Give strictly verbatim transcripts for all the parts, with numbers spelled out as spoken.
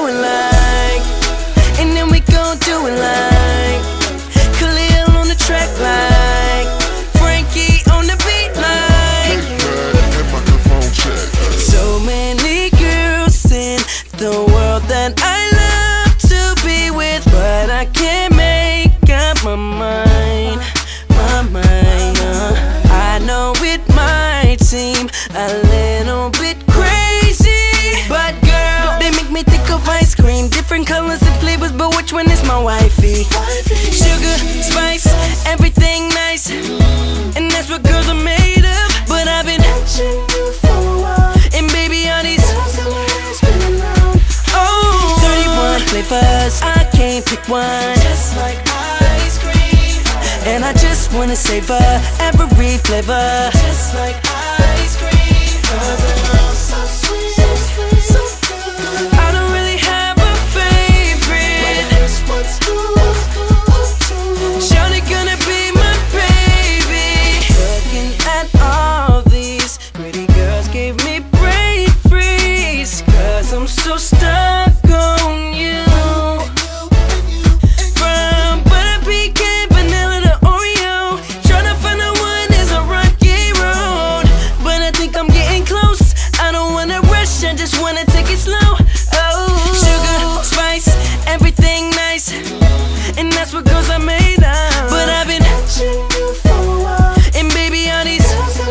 it like, and then we gon' do it like Khalil on the track like Frankie on the beat like. So many girls in the world that I love to be with, but I can't make up my mind, my mind. uh. I know it might seem a little bit crazy, but girl, they make me think of ice cream, different colors and flavors, but which one is my wifey? Sugar, spice, everything nice, and that's what girls are made of. But I've been watching you for a while, and baby all these oh, thirty-one flavors, I can't pick one, just like ice cream. And I just wanna savor every flavor, just like ice cream. Cause they're all so sweet, so sweet, so good. I don't really have a favorite, but this one's good. Shawty gonna be my baby. Looking at all these pretty girls gave me brain freeze, cause I'm so stuck on you. From butter pecan, vanilla to Oreo, tryna find the one is a rocky road, but I think I'm getting close. I don't wanna rush, I just wanna take it slow. Oh, sugar, spice, everything nice, and that's what girls are made of. But I've been watching you for a while, and baby all these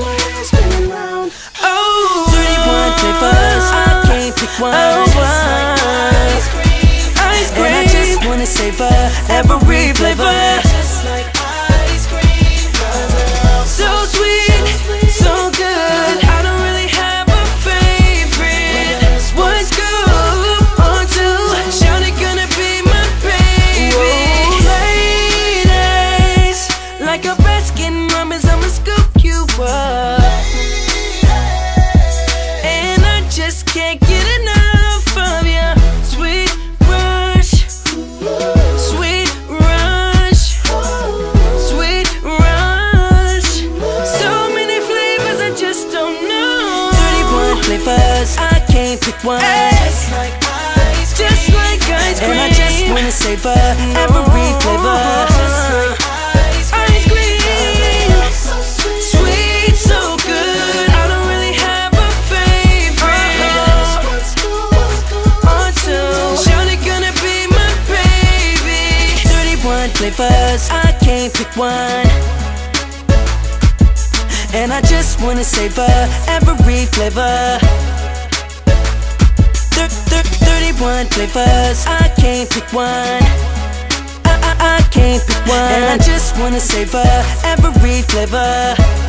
oh, thirty-one flavors, I can't pick one. Oh, ice cream, ice cream. And I just wanna savor every flavor, just like ice cream. So sweet, so good. I don't really have a favorite. What's good on two? Shawty gonna be my baby. Whoa, ladies, like a Baskin Robbins, I'ma scoop you up, and I just can't get enough of ya. Sweet rush, sweet rush, sweet rush. So many flavors, I just don't know. thirty-one flavors, I can't pick one, just like ice cream, just like ice cream. And I just wanna savor every flavor, just like ice cream. Sweet, so good. I don't really have a favorite. On two, Shawty gonna be my baby. thirty-one flavors, I can't pick one, and I just wanna savor every flavor. Thir thir thirty-one flavors, I can't pick one. I, I, I can't pick one, and I just wanna savor every flavor.